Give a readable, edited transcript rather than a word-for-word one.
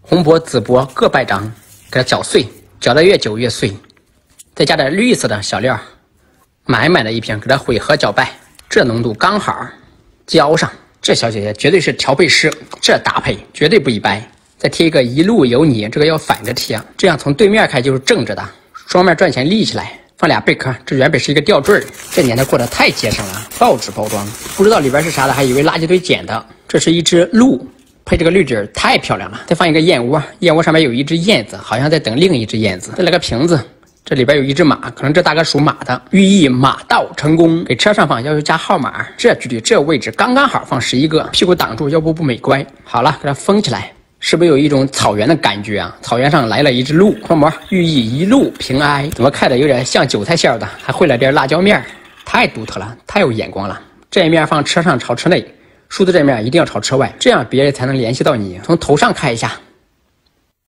红柏、紫柏各8张，给它搅碎，搅得越久越碎，再加点绿色的小料，满满的一瓶，给它混合搅拌，这浓度刚好，浇上。这小姐姐绝对是调配师，这搭配绝对不一般。再贴一个一路有你，这个要反着贴，这样从对面看就是正着的，双面转起来立起来。放俩贝壳，这原本是一个吊坠，这年头过得太节省了，报纸包装，不知道里边是啥的，还以为垃圾堆捡的。这是一只鹿，配这个绿底儿太漂亮了。再放一个燕窝，燕窝上面有一只燕子，好像在等另一只燕子。再来个瓶子，这里边有一只马，可能这大哥属马的，寓意马到成功。给车上放要求加号码，这距离这位置刚刚好，放11个，屁股挡住，要不美观。好了，给它封起来。是不是有一种草原的感觉啊？草原上来了一只鹿，宽膜寓意一路平安。怎么看着有点像韭菜馅的，还烩了点辣椒面，太独特了，太有眼光了。这一面放车上朝车内，梳子这面一定要朝车外，这样别人才能联系到你。从头上看一下。